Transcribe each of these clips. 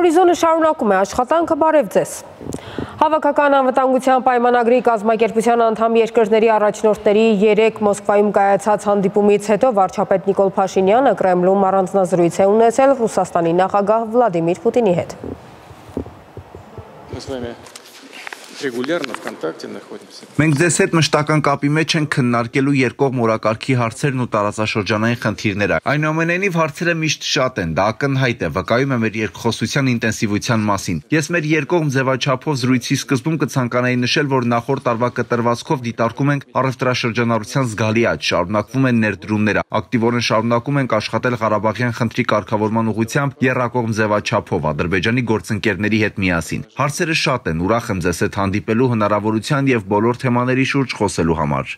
Հորիզոնը շարունակում է աշխատանքը, բարև ձեզ։ Հավաքական անվտանգության պայմանագրի կազմակերպության անդամ երկրների առաջնորդների 3 Մոսկվայում կայացած հանդիպումից հետո վարչապետ Նիկոլ Փաշինյանը Կրեմլում առանձնազրույց է ունեցել Ռուսաստանի նախագահ Վլադիմիր Պուտինի հետ։ Մենք ձեզ հետ մշտական կապի մեջ ենք քննարկելու երկկողմ օրակարգի հարցերն ու տարածաշրջանային խնդիրները։ Այնուամենայնիվ հարցերը միշտ շատ են, դա ակնհայտ է, վկայում է մեր երկխոսության ինտենսիվության մասին։ Ես մեր երկկողմ ձևաչափով զրույցի սկզբում կցանկանայի նշել, որ նախորդ տարվա կտրվածքով դիտարկում ենք առևտրաշրջանառության զգալի աճ, շարունակվում են ներդրումները, ակտիվորեն շարունակում ենք աշխատել Ղարաբաղյան խնդրի կարգավորման ուղղությամբ եռակողմ ձևաչափով Ադրբեջանի գործընկերների հետ միասին։ Հարցերը շատ են, ուրախ եմ ձեզ հետ հանդիպելու հնարավորության եւ բոլոր թեմաների շուրջ խոսելու համար։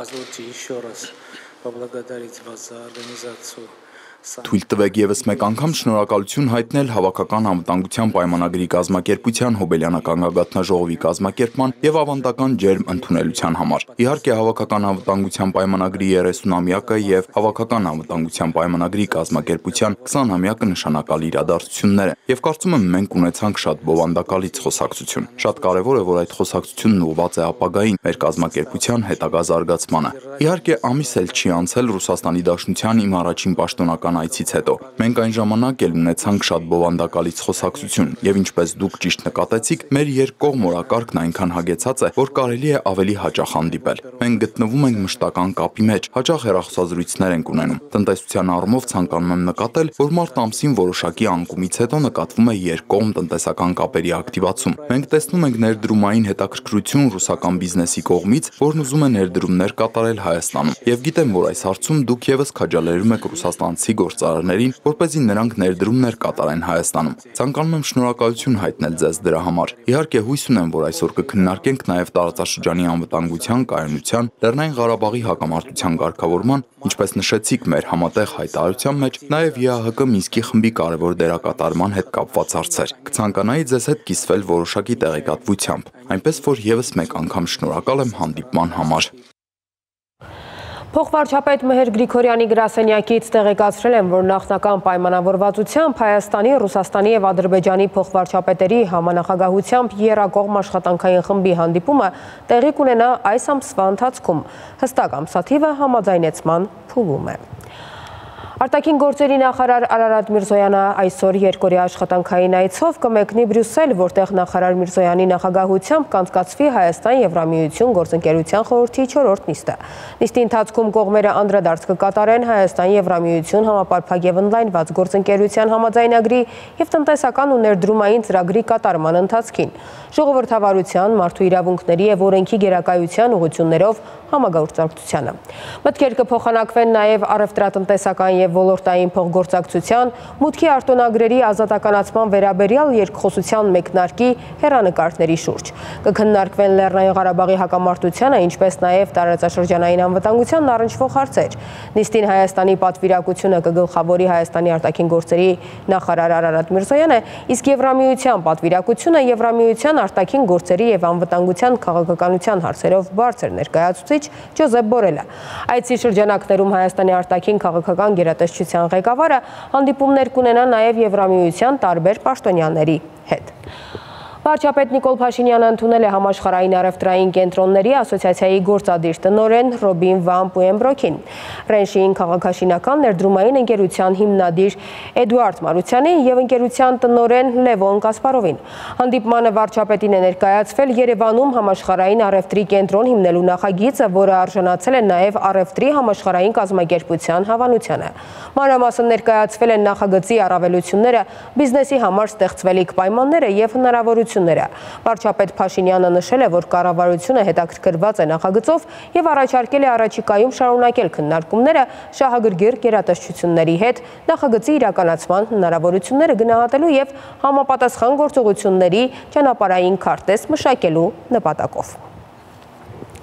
Թույլ տվեք եւս մեկ անգամ շնորհակալություն հայտնել Հավաքական անվտանգության պայմանագրի կազմակերպության Հոբելյանական գագաթնաժողովի կազմակերպման եւ ավանդական ջերմ ընդունելության համար։ Իհարկե Հավաքական անվտանգության պայմանագրի 30-ամյակը եւ Հավաքական անվտանգության պայմանագրի կազմակերպության 20-ամյակը նշանակալի իրադարձություններ են եւ կարծում եմ մենք ունեցանք շատ բովանդակալից խոսակցություն։ Շատ կարեւոր է, որ այդ խոսակցությունն ուղղված է ապագային մեր կազմակերպության հետագա զարգացմանը։ Իհարկե ամիս էլ չի անցել Ռուսաստանի Դաշնության իմ առաջին պաշտոնական այցից հետո։ Մենք այն ժամանակ էլ ունեցանք շատ բովանդակալից խոսակցություն եւ ինչպես դուք ճիշտ նկատեցիք, մեր երկկողմ օրակարգն այնքան հագեցած է, որ կարելի է ավելի հաճախ հանդիպել։ Մենք գտնվում ենք մշտական կապի մեջ, հաճախ հեռախոսազրույցներ ենք ունենում։ Տնտեսության առումով ցանկանում եմ նկատել, որ մարտ ամսին որոշակի անկումից հետո նկատվում է երկկողմ տնտեսական կապերի ակտիվացում։ Մենք տեսնում ենք ներդրումային հետաքրքրություն ռուսական բիզնեսի կողմից, որն ուզում է ներդրումներ կատարել Հայաստանում։ Եվ գիտեմ, որ այս հարցում դուք եւս քաջալերում եք ռուսաստանցի գործարարներին, որպեսզի նրանք ներդրումներ կատարեն Հայաստանում։ Ցանկանում եմ շնորհակալություն հայտնել ձեզ դրա համար։ Իհարկե հույս ունեմ, որ այսօր կքննարկենք նաև տարածաշրջանի անվտանգության, կայունության, Լեռնային Ղարաբաղի հակամարտության ղեկավարման, ինչպես նշեցիք մեր համատեղ հայտարարության մեջ, նաև ԵԱՀԿ Մինսկի խմբի կարևոր դերակատարման հետ կապված հարցեր։ Կցանկանայի ձեզ հետ կիսվել որոշակի տեղեկատվությամբ, այնպես որ եւս մեկ անգամ շնորհակալ եմ հանդիպման համար։ Փոխվարչապետ Մեհեր Գրիգորյանի գրասենյակից տեղեկացրել են, որ նախնական պայմանավորվածությամբ Հայաստանի, Ռուսաստանի եւ Ադրբեջանի փոխվարչապետերի համանախագահությամբ եռակողմ աշխատանքային խմբի հանդիպումը տեղի կունենա այս ամսվա ընթացքում։ Հստակ ամսաթիվը համաձայնեցման փուլում է։ Արտաքին գործերի նախարար Արարատ Միրզոյանը այսօր երկօրյա աշխատանքային այցով կմեկնի Բրյուսել, որտեղ նախարար Միրզոյանի նախագահությամբ կանցկացվի Հայաստան-Եվրամիություն գործընկերության խորհրդի 4-րդ նիստը։ Նիստի ընթացքում կողմերը անդրադարձ կկատարեն Հայաստան-Եվրամիություն համապարփակ եւ ընդլայնված գործընկերության համաձայնագրի եւ տնտեսական ու ներդրումային ծրագրի կատարման ընթացքին, ժողովրդավարության, մարդու իրավունքների եւ օրենքի գերակայության ուղղություններով համագործակցությանը։ Մտքեր կփոխանակվեն նաև առևտրատնտեսական եւ ոլորտային փոխգործակցության, մուտքի արտոնագրերի ազատականացման վերաբերյալ երկխոսության մեկնարկի հեռանկարների շուրջ։ Կքննարկվեն Լեռնային Ղարաբաղի հակամարտությանը, ինչպես նաև տարածաշրջանային անվտանգությանն առնչվող հարցեր։ Նիստին Հայաստանի պատվիրակությունը կգլխավորի Հայաստանի արտաքին գործերի նախարար Արարատ Միրզոյանը, իսկ Եվրամիության պատվիրակությունը Եվրամիության արտաքին գործերի եւ անվտանգության քաղաքականության հարցերով բարձր ներկայացուցիչ Ջոզեփ Բորելը։ Այցի շրջանակներում Հայաստանի արտաքին քաղաքական գերատեսչության ղեկավարը հանդիպումներ կունենա նաև Եվրամիության տարբեր պաշտոնյաների հետ։ Վարչապետ Նիկոլ Փաշինյանը ընդունել է համաշխարհային առևտրային կենտրոնների ասոցիացիայի գործադիր տնօրեն Ռոբին վան Պուեմբրոքին, Ռենշին քաղաքաշինական ներդրումային ընկերության հիմնադիր Էդուարդ Մարությանին եւ ընկերության տնօրեն Լևոն Կասպարովին։ Հանդիպմանը վարչապետին է ներկայացվել Երևանում համաշխարհային առևտրի կենտրոն հիմնելու նախագիծը, որը արժանացել է նաև առևտրի համաշխարհային կազմակերպության հավանությանը։ Մանրամասն ներկայացվել են նախագծի առավելությունները, բիզնեսի համար ստեղծվելիք պայմանները եւ հնարավորությունները։ Վարչապետ Փաշինյանը նշել է, որ կառավարությունը հետաքրքրված է նախագծով եւ առաջարկել է առաջիկայում շարունակել քննարկումները շահագրգիռ գերատեսչությունների հետ նախագծի իրականացման հնարավորությունները գնահատելու եւ համապատասխան գործողությունների ճանապարհային քարտեզ մշակելու նպատակով։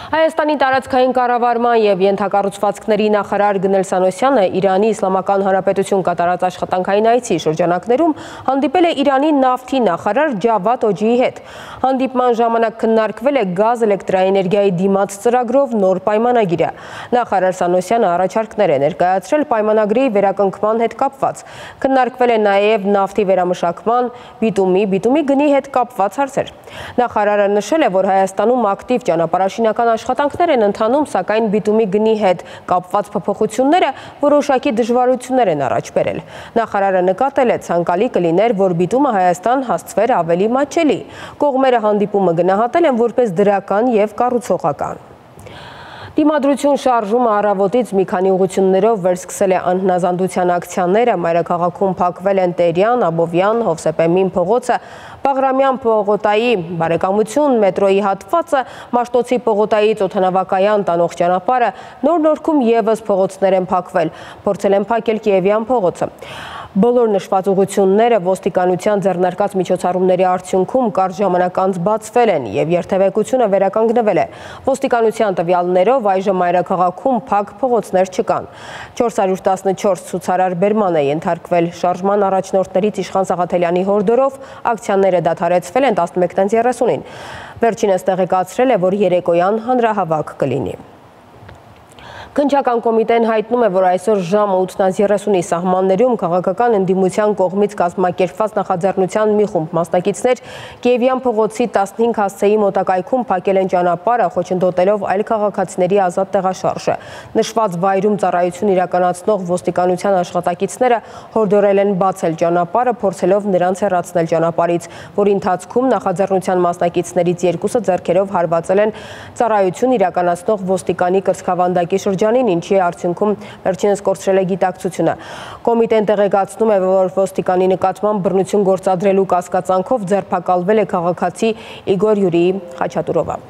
Հայաստանի տարածքային կառավարման եւ ենթակառուցվածքների նախարար Գնել Սանոսյանը Իրանի Իսլամական Հանրապետություն կատարած աշխատանքային այցի շրջանակներում հանդիպել է Իրանի նավթի նախարար Ջավադ Օջիի հետ։ Հանդիպման ժամանակ քննարկվել է գազ էլեկտրաէներգիայի դիմաց ծրագրով նոր պայմանագիրը։ Նախարար Սանոսյանը առաջարկներ է ներկայացրել պայմանագրի վերականգնման հետ կապված։ Քննարկվել է նաեւ նավթի վերամշակման, բիտումի գնի հետ կապված հարցեր։ Նախարարը նշել է, որ Հայաստանում ակտիվ ճանապարհաշինական աշխատանքներ են ընթանում, սակայն բիտումի գնի հետ կապված փոփոխությունները որոշակի դժվարություններ են առաջ բերել։ Նախարարը նկատել է, ցանկալի կլիներ, որ բիտումը Հայաստան հասցվեր ավելի մատչելի։ Կողմերը հանդիպումը գնահատել են որպես դրական եւ կառուցողական։ Դիմադրություն շարժումը առավոտից մի քանի ուղղություններով վերսկսել է անհնազանդության ակցիաները, մայրաքաղաքում փակվել են Տերյան, Աբովյան, Հովսեփեմին փողոցը, Բաղրամյան պողոտայի բարեկամություն, մետրոյի հատվածը, Մաշտոցի պողոտայից օդանավակայան տանող ճանապարհը, Նոր-Նորքում եւս փողոցներ են փակվել, փորձել են փակել Կիևյան փողոցը։ Բոլոր նշված ուղղությունները ոստիկանության ձեռնարկած միջոցառումների արդյունքում կարճ ժամանակ անց բացվել են եւ երթևեկությունը վերականգնվել է։ Ոստիկանության տվյալներով այժմ մայրաքաղաքում փակ փողոցներ չկան։ 414 ցուցարար բերման է ենթարկվել շարժման առաջնորդներից Իշխան Սաղաթելյանի հորդորով, ակցիաները դադարեցվել են 11:30-ին։ Վերջինս տեղեկացրել է, որ երեկոյան հանրահավաք կլինի։ Քննչական կոմիտեն հայտնում է, որ այսօր ժամը 8:30-ի սահմաններում քաղաքական ընդդիմության կողմից կազմակերպված նախաձեռնության մի խումբ մասնակիցներ Կիևյան փողոցի 15 հասցեի մոտակայքում փակել են ճանապարհը, խոչընդոտելով այլ քաղաքացիների ազատ տեղաշարժը։ Նշված վայրում ծառայություն իրականացնող ոստիկանության աշխատակիցները հորդորել են բացել ճանապարհը, փորձելով նրանց հեռացնել ճանապարհից, որի ընթացքում նախաձեռնության մասնակիցներից երկուսը ձեռքերով հարվածել են ծառայություն իրականացնող ոստիկանի կրծքավանդակի շրջանին, ինչի արդյունքում վերջինս կորցրել է գիտակցությունը։ Կոմիտեն տեղեկացնում է, որ ոստիկանի նկատմամբ բռնություն գործադրելու կասկածանքով ձերբակալվել է քաղաքացի Իգոր Յուրիի Խաչատուրովը։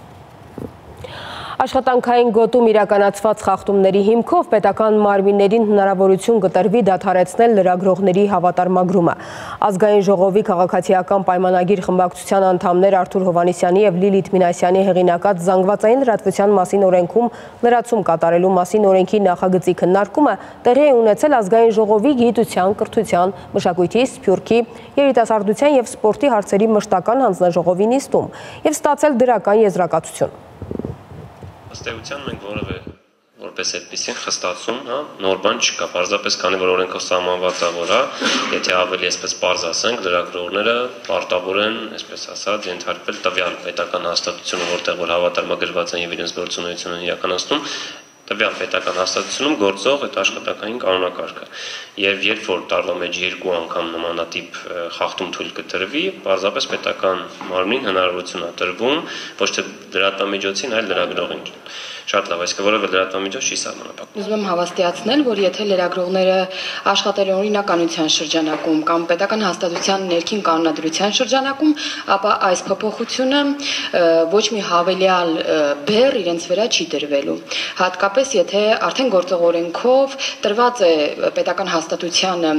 Աշխատանքային գոտում իրականացված խախտումների հիմքով պետական մարմիններին հնարավորություն կտրվի դադարեցնել լրագրողների հավատարմագրումը։ Ազգային ժողովի քաղաքացիական պայմանագիր խմբակցության անդամներ Արթուր Հովհաննիսյանի եւ Լիլիթ Մինասյանի հեղինակած զանգվածային լրատվության մասին օրենքում լրացում կատարելու մասին օրենքի նախագծի քննարկումը տեղի է ունեցել Ազգային ժողովի գիտության, կրթության, մշակույթի, սփյուռքի, երիտասարդության եւ սպորտի հարցերի մշտական հանձնաժողովի նիստում եւ ստացել դրական եզրակացություն։ Ըստ էության մենք որպես այդպեսին խստացում, նոր բան չկա, պարզապես քանի որ օրենքով սահմանված է, որ եթե ավելի այսպես պարզ ասենք, լրագրողները պարտավոր են, այսպես ասած, ենթարկվել տվյալ պետական հաստատությունը, որտեղ որ հավատարմագրված են եւ իրենց գործունեությունն են իրականացնում, տվյալ պետական հաստատությունում գործող այդ աշխատանքային կանոնակարգը։ Եվ երբ որ տարվա մեջ 2 անգամ նմանատիպ խախտում թույլ կտրվի, պարզապես պետական մարմնին հնարավորություն է տրվում ոչ թե լրատվամիջոցին, այլ լրագրողին։ Շատ լավ, այսինքն որևէ լրատվամիջոց չի սահմանափակվում։ Ուզում եմ հավաստիացնել, որ եթե լրագրողները աշխատել են օրինականության շրջանակում կամ պետական հաստատության ներքին կանոնադրության շրջանակում, ապա այս փոփոխությունը ոչ մի հավելյալ բեռ իրենց վրա չի դրվելու։ Հատկապես եթե արդեն գործող օրենքով տրված է պետական հաստատությանը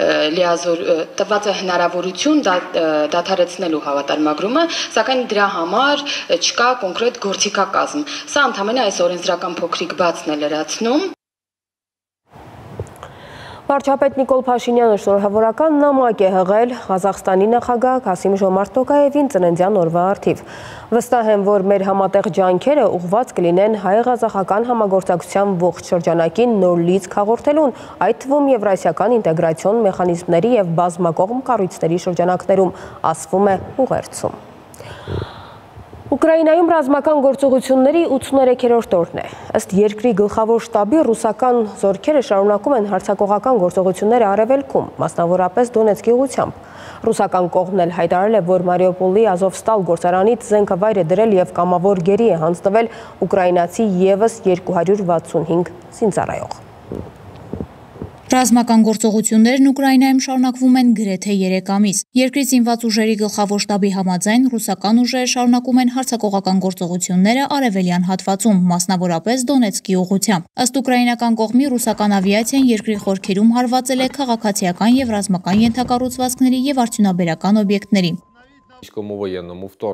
տրված է հնարավորություն դադարեցնելու հավատարմագրումը, սակայն դրա համար չկա կոնկրետ գործիքակազմ։ Սա ընդհանրապես այս օրենսդրական փոքրիկ բացն է լրացնում։ Վարչապետ Նիկոլ Փաշինյանը շնորհավորական նամակ է հղել Ղազախստանի նախագահ Քասիմ-Ժոմարտ Տոկաևին ծննդյան օրվա առթիվ։ Վստահ եմ, որ մեր համատեղ ջանքերը ուղղված կլինեն հայ-ղազախական համագործակցության ողջ շրջանակին նոր լիցք հաղորդելուն, այդ թվում եվրասիական ինտեգրացիոն մեխանիզմների եւ բազմակողմ կառույցների շրջանակներում, ասվում է ուղերձում։ Ուկրաինայում ռազմական գործողությունների 83-րդ օրն է։ Ըստ երկրի գլխավոր շտաբի ռուսական զորքերը շարունակում են հարձակողական գործողությունները արևելքում, մասնավորապես Դոնեցկի ուղղությամբ։ Ռուսական կողմն էլ հայտարարել է, որ Մարիուպոլի Ազովստալ գործարանից զենքը վայր է դրել եւ կամավոր գերի է հանձնվել ուկրաինացի եւս 265 զինծառայող։ Ռազմական գործողություններն Ուկրաինայում շարունակվում են գրեթե 3 ամիս։ Երկրի զինված ուժերի գլխավոր շտաբի համաձայն ռուսական ուժերը շարունակում են հարձակողական գործողությունները արևելյան հատվածում, մասնավորապես Դոնեցկի ուղղությամբ։ Ըստ ուկրաինական կողմի ռուսական ավիացիան երկրի խորքերում հարվածել է քաղաքացիական եւ ռազմական ենթակառուցվածքների եւ արդյունաբերական օբյեկտների։ Військово-воєнному вторгненню.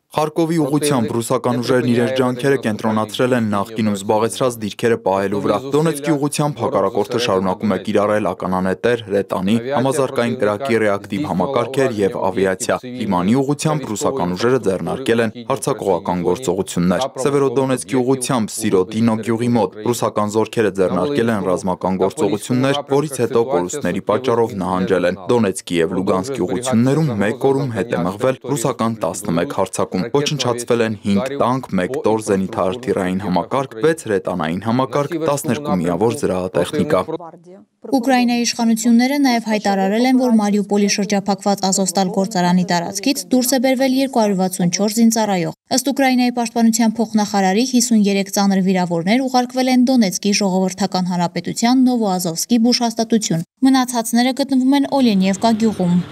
Խարկովի ուղղությամբ ռուսական ուժերն իրենց ջանքերը կենտրոնացրել են նախկինում զբաղեցրած դիրքերը պահելու վրա։ Դոնեցկի ուղղությամբ հակառակորդը շարունակում է կիրառել ականանետեր, հրետանի, համազարգային կրակի ռեակտիվ համակարգեր եւ ավիացիա։ Լիմանի ուղղությամբ ռուսական ուժերը ձեռնարկել են հարձակողական գործողություններ։ Սևերոդոնեցկի ուղղությամբ Սիրոդինո գյուղի մոտ ռուսական զորքերը ձեռնարկել են ռազմական գործողություններ, որից հետո կորուստների պատճառով նահանջել են։ Դոնեցկի եւ Լուգանսկի ուղղություններում մեկ օրում հետ է մղվել ռուսական 11 հարձակում։ Ոչնչացվել են 5 տանկ, 1 տոր զենիթաարթիլերային համակարգ, 6 հրետանային համակարգ, 12 միավոր զրահատեխնիկա։ Ուկրաինայի իշխանությունները նաև հայտարարել են, որ Մարիուպոլի շրջափակված Ազովստալ գործարանի տարածքից դուրս է բերվել 264 զինծառայող։ Ըստ Ուկրաինայի պաշտպանության փոխնախարարի 53 ծանր վիրավորներ ուղարկվել են Դոնեցկի ժողովրդական հանրապետության Նովոազովսկի բուժհաստատություն։ Մնացածները գտնվում են Օլենիևկա գյուղում։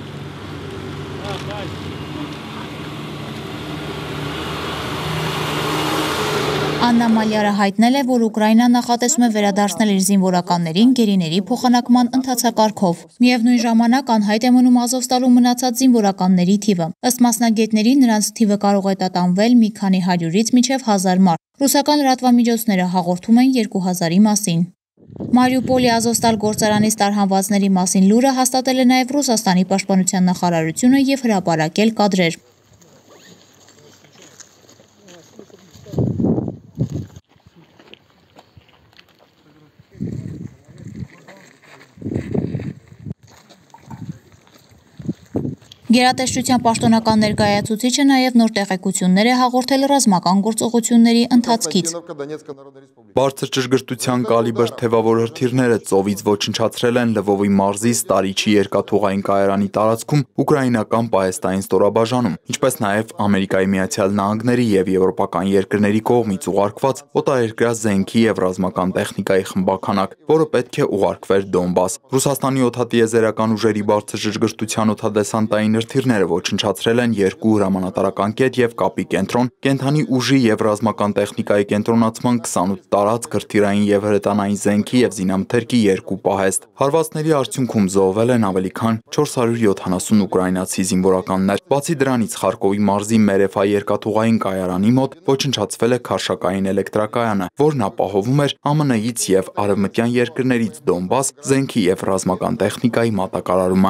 Աննա Մալյարը հայտնել է, որ Ուկրաինան նախատեսում է վերադարձնել իր զինվորականներին գերիների փոխանակման ընթացակարգով։ Միևնույն ժամանակ անհայտ է մնում Ազովստալու մնացած զինվորականների թիվը։ Ըստ մասնագետների նրանց թիվը կարող է տատանվել մի քանի 100-ից մինչև 1000 մարդ։ Ռուսական լրատվամիջոցները հաղորդում են 2000-ի մասին։ Մարիուպոլի Ազովստալ գործարանից տարհանվածների մասին լուրը հաստատել է նաև Ռուսաստանի պաշտպանության նախարարությունը եւ հրապարակել կադրեր։ Գերատեսչության պաշտոնական ներկայացուցիչը նաև նոր տեղեկություններ է հաղորդել ռազմական գործողությունների ընթացքից։ Բարձր ճշգրտության կալիբր թևավոր հրթիռները ծովից ոչնչացրել են Լվովի մարզի Ստարիչի երկաթուղային կայարանի տարածքում ուկրաինական Պահեստային ստորաբաժանում, ինչպես նաև Ամերիկայի Միացյալ Նահանգների եւ եվրոպական երկրների կողմից ուղարկված օտարերկրյա զենքի եւ ռազմական տեխնիկայի խմբականակ, որը պետք է ուղարկվեր Դոնբաս։ Ռուսաստանի օդատիեզերական ուժերի բարձր ճշգրտության օդադեսանտային հրթիռները ոչնչացրել են 2 հրամանատարական կետ եւ կապի կենտրոն, կենթանի ուժի եւ ռազմական տեխնիկայի կենտրոնացման 28 տարածք, հրթիռային եւ հրետանային զենքի եւ զինամթերքի 2 պահեստ։ Հարվածների արդյունքում զոհվել են ավելի քան 470 ուկրաինացի զինվորականներ։ Բացի դրանից Խարկովի մարզի Մերեֆա երկաթուղային կայարանի մոտ ոչնչացվել է քարշակային էլեկտրակայանը, որն ապահովում էր ԱՄՆ-ից եւ արևմտյան երկրներից Դոնբաս զենքի եւ ռազմական տեխնիկայի մատակարարումը։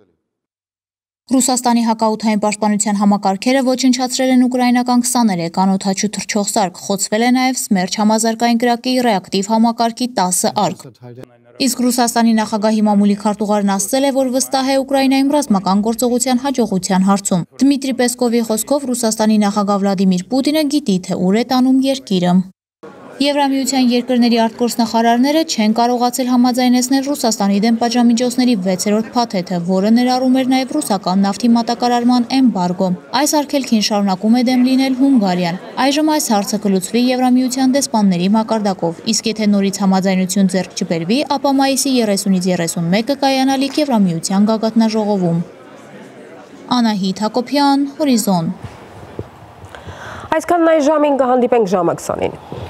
Ռուսաստանի հակաօդային պաշտպանության համակարգերը ոչնչացրել են ուկրաինական 23 անօդաչու թռչող սարք, խոցվել է նաև Սմերչ համազարգային կրակի ռեակտիվ համակարգի 10 արկ։ Իսկ Ռուսաստանի նախագահի մամուլի քարտուղարն ասել է, որ վստահ է Ուկրաինայում ռազմական գործողության հաջողության հարցում։ Դմիտրի Պեսկովի խոսքով Ռուսաստանի նախագահ Վլադիմիր Պուտինը գիտի, թե ուր է տանում երկիրը։ Եվրամիության երկրների արտգործնախարարները չեն կարողացել համաձայնեցնել Ռուսաստանի դեմ պատժամիջոցների 6-րդ փաթեթը, որը ներառում էր նաև ռուսական նավթի մատակարարման էմբարգո։ Այս արգելքին շարունակում է դեմ լինել Հունգարիան։ Այժմ այս հարցը կլուծվի Եվրամիության դեսպանների մակարդակով, իսկ եթե նորից համաձայնություն ձեռք չբերվի, ապա մայիսի 30-ից 31-ը կայանալիք Եվրամիության գագաթնաժողովում։ Անահիտ Հակոբյան, Հորիզոն։ Այսքանն այս ժամին կհանդիպենք ժամը 20-ին։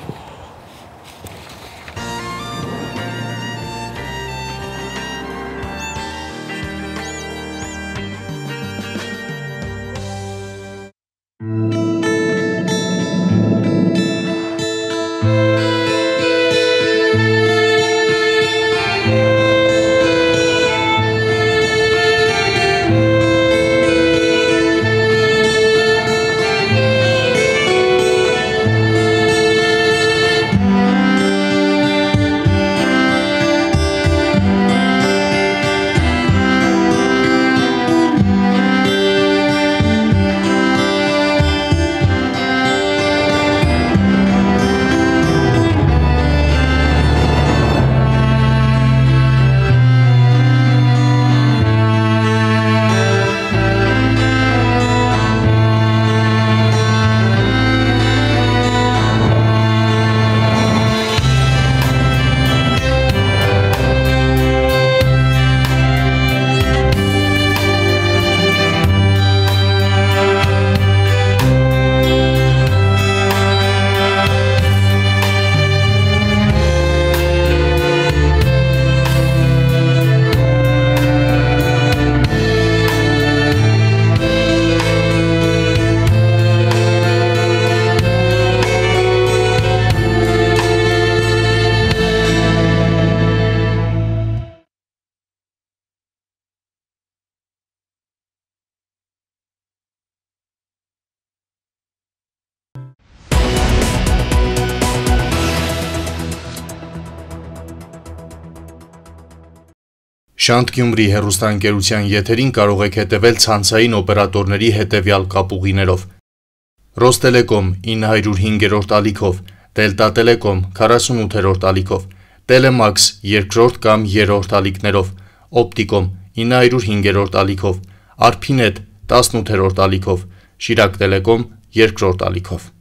Շանթ Գյումրի հեռուստաընկերության եթերին կարող եք հետևել ցանցային օպերատորների հետևյալ կապուղիներով. Ռոստելեկոմ 905-րդ ալիքով, Դելտա Տելեկոմ 48-րդ ալիքով, Տելեմաքս 2-րդ կամ 3-րդ ալիքներով, Օպտիկոմ 905-րդ ալիքով, Արփինետ 18-րդ ալիքով, Շիրակ Տելեկոմ 2-րդ ալիքով։